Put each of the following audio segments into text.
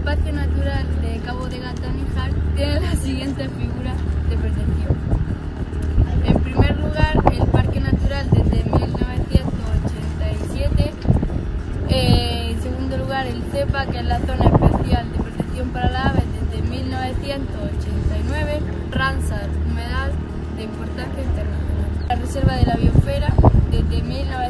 Parque Natural de Cabo de Gata-Níjar tiene las siguientes figuras de protección. En primer lugar, el Parque Natural desde 1987. En segundo lugar, el CEPA, que es la Zona Especial de Protección para las Aves desde 1989. Ramsar, humedal de importancia internacional. La Reserva de la Biosfera desde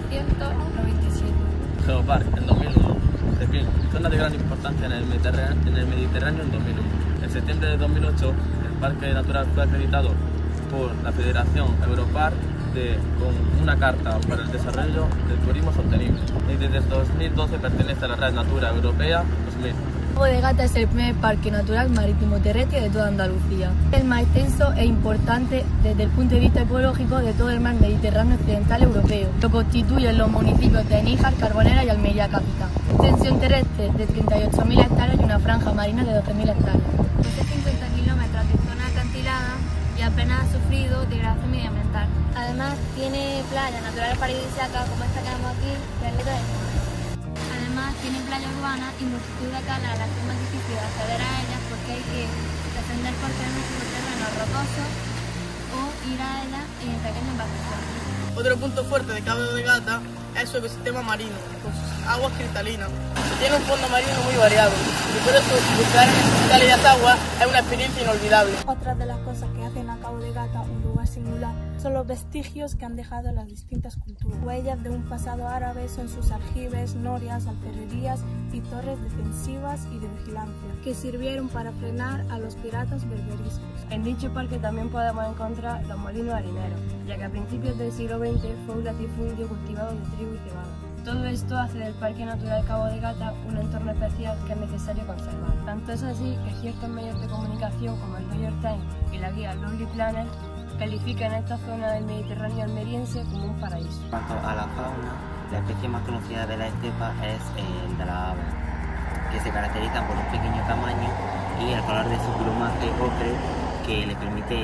1997. Geopark en 2001. Cepín, zona de gran importancia en el Mediterráneo en 2001. En septiembre de 2008, el Parque Natural fue acreditado por la Federación Europark con una carta para el desarrollo del turismo sostenible y desde 2012 pertenece a la Red Natura Europea 2000. Cabo de Gata es el primer parque natural marítimo terrestre de toda Andalucía. Es el más extenso e importante desde el punto de vista ecológico de todo el mar Mediterráneo occidental europeo. Lo constituyen los municipios de Níjar, Carbonera y Almería capital. Extensión terrestre de 38.000 hectáreas y una franja marina de 12.000 hectáreas. Posee 50 kilómetros de zona acantilada y apenas ha sufrido degradación medioambiental. Además tiene playas naturales paradisíacas como esta que vemos aquí, de Aleta del Mar. Además tiene playa urbana y multitud de calas a las que es más difícil acceder a ellas porque hay que descender por terrenos rocosos o ir a ellas en pequeñas embarcaciones. Otro punto fuerte de Cabo de Gata es su ecosistema marino, con sus aguas cristalinas. Tiene un fondo marino muy variado y por eso bucear en estas cálidas aguas es una experiencia inolvidable. Otra de las cosas que hacen a Cabo de Gata un lugar singular son los vestigios que han dejado las distintas culturas. Huellas de un pasado árabe son sus aljibes, norias, alferrerías y torres defensivas y de vigilancia, que sirvieron para frenar a los piratas berberiscos. En dicho parque también podemos encontrar los molinos harineros, ya que a principios del siglo XX fue un latifundio cultivado de trigo y cebada. Todo esto hace del Parque Natural Cabo de Gata un entorno especial que es necesario conservar. Tanto es así que ciertos medios de comunicación como el New York Times y la guía Lonely Planet califican esta zona del Mediterráneo almeriense como un paraíso. En cuanto a la fauna, la especie más conocida de la estepa es el de la ave, que se caracteriza por un pequeño tamaño y el color de su plumaje ocre que le permite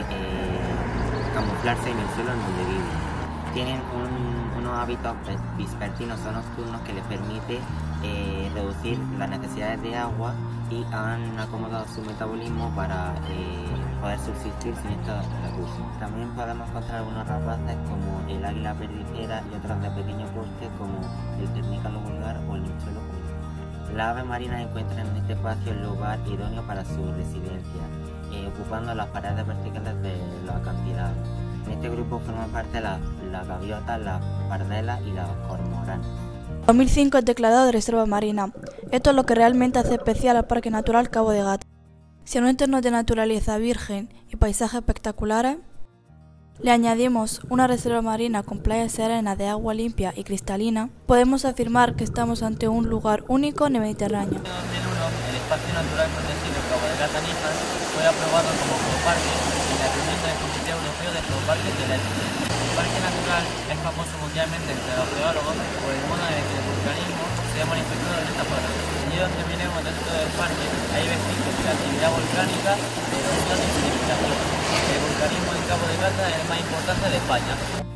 camuflarse en el suelo en donde viven. Tienen unos hábitos vespertinos o nocturnos que les permite reducir las necesidades de agua y han acomodado su metabolismo para poder subsistir sin estos recursos. También podemos encontrar algunos rapaces como el águila perdicera y otros de pequeño porte como el ternícalo vulgar o el nichuelo común. Las aves marinas encuentran en este espacio el lugar idóneo para su residencia, ocupando las paredes verticales de los acantilados. En este grupo forman parte las gaviotas, las pardelas y las cormoranes. 2005 es declarado de reserva marina. Esto es lo que realmente hace especial al Parque Natural Cabo de Gata. Si a un entorno de naturaleza virgen y paisajes espectaculares le añadimos una reserva marina con playas serenas de agua limpia y cristalina, podemos afirmar que estamos ante un lugar único en el Mediterráneo. En 2001, el Espacio Natural Protegido Cabo de Gata-Níjar fue aprobado como geoparque en la reunión del Comité Europeo de Geoparques Terrestres. El parque natural es famoso mundialmente entre los geólogos por el modo en el que el vulcanismo se ha manifestado en esta zona. Allí donde miremos dentro del parque hay vestigios de actividad volcánica, pero no de significación. El vulcanismo en Cabo de Gata es el más importante de España.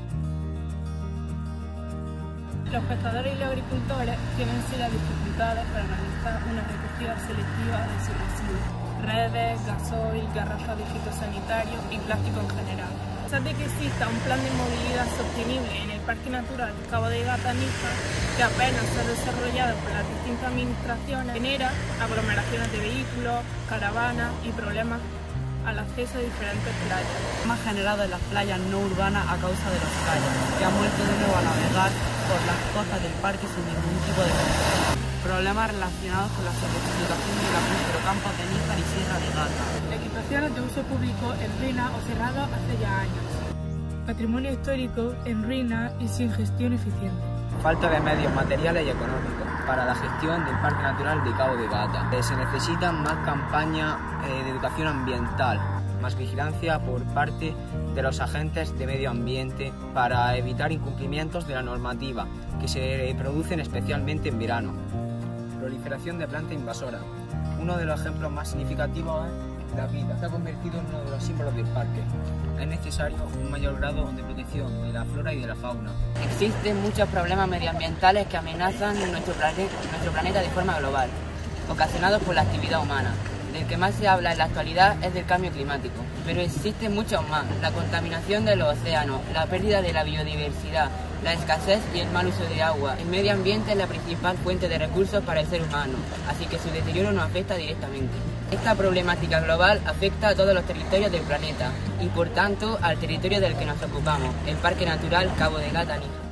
Los pescadores y los agricultores tienen serias dificultades para realizar una recogida selectiva de sus residuos, redes, gasoil, garrafas de fitosanitario y plástico en general. A pesar de que exista un plan de movilidad sostenible en el Parque Natural Cabo de Gata-Níjar, que apenas se ha desarrollado por las distintas administraciones, genera aglomeraciones de vehículos, caravanas y problemas al acceso a diferentes playas. Más generado en las playas no urbanas a causa de los kayaks, que han vuelto de nuevo a navegar por las costas del parque sin ningún tipo de control. Problemas relacionados con la sobreexplotación del acuífero Campos de Níjar y Sierra de Gata. Equipaciones de uso público en ruina o cerradas hace ya años. Patrimonio histórico en ruina y sin gestión eficiente. Falta de medios materiales y económicos para la gestión del Parque Natural de Cabo de Gata. Se necesitan más campañas de educación ambiental, más vigilancia por parte de los agentes de medio ambiente para evitar incumplimientos de la normativa que se producen especialmente en verano. Proliferación de plantas invasoras. Uno de los ejemplos más significativos es la vida. Se ha convertido en uno de los símbolos del parque. Es necesario un mayor grado de protección de la flora y de la fauna. Existen muchos problemas medioambientales que amenazan nuestro planeta de forma global. ocasionados por la actividad humana. Del que más se habla en la actualidad es del cambio climático, pero existen muchos más: la contaminación de los océanos, la pérdida de la biodiversidad, la escasez y el mal uso de agua. El medio ambiente es la principal fuente de recursos para el ser humano, así que su deterioro nos afecta directamente. Esta problemática global afecta a todos los territorios del planeta y por tanto al territorio del que nos ocupamos, el Parque Natural Cabo de Gata-Níjar.